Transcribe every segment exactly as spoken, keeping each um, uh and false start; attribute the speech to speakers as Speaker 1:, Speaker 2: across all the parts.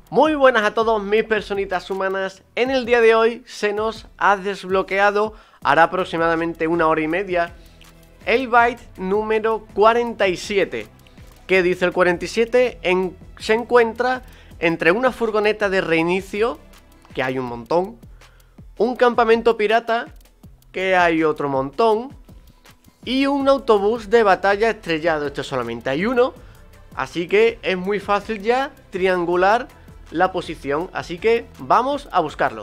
Speaker 1: Muy buenas a todos mis personitas humanas. En el día de hoy se nos ha desbloqueado, hará aproximadamente una hora y media, el byte número cuarenta y siete. ¿Qué dice el cuarenta y siete? En, se encuentra entre una furgoneta de reinicio, que hay un montón, un campamento pirata, que hay otro montón, y un autobús de batalla estrellado. Esto solamente hay uno, así que es muy fácil ya triangular la posición, así que vamos a buscarlo.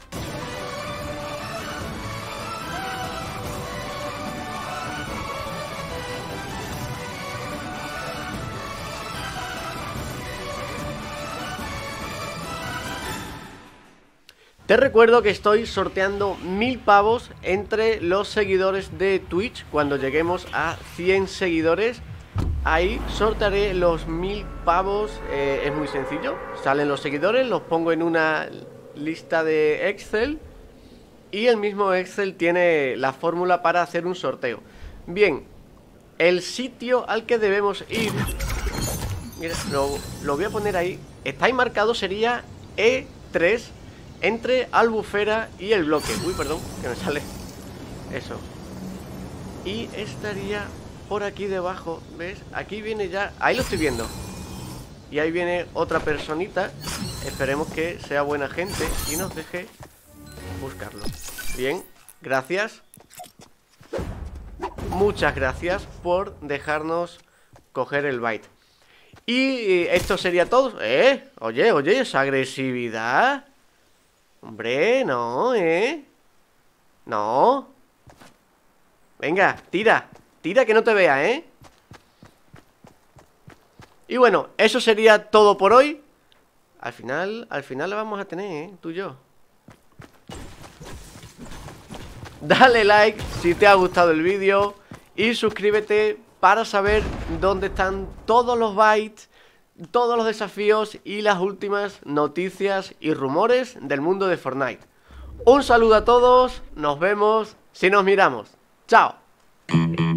Speaker 1: Te recuerdo que estoy sorteando mil pavos entre los seguidores de Twitch. Cuando lleguemos a cien seguidores, ahí sortearé los mil pavos. eh, Es muy sencillo, salen los seguidores, los pongo en una lista de Excel y el mismo Excel tiene la fórmula para hacer un sorteo. Bien, el sitio al que debemos ir, mira, lo, lo voy a poner ahí, está ahí marcado, sería E tres, entre Albufera y el bloque. Uy, perdón, que me sale eso. Y estaría por aquí debajo, ¿ves? Aquí viene ya, ahí lo estoy viendo. Y ahí viene otra personita. Esperemos que sea buena gente y nos deje buscarlo. Bien, gracias. Muchas gracias por dejarnos coger el byte. Y esto sería todo. ¿Eh? Oye, oye, esa agresividad. Hombre, no, ¿eh? No. Venga, tira. Tira que no te vea, ¿eh? Y bueno, eso sería todo por hoy. Al final, al final la vamos a tener, ¿eh? Tú y yo. Dale like si te ha gustado el vídeo y suscríbete para saber dónde están todos los bytes, todos los desafíos y las últimas noticias y rumores del mundo de Fortnite. Un saludo a todos, nos vemos si nos miramos. ¡Chao!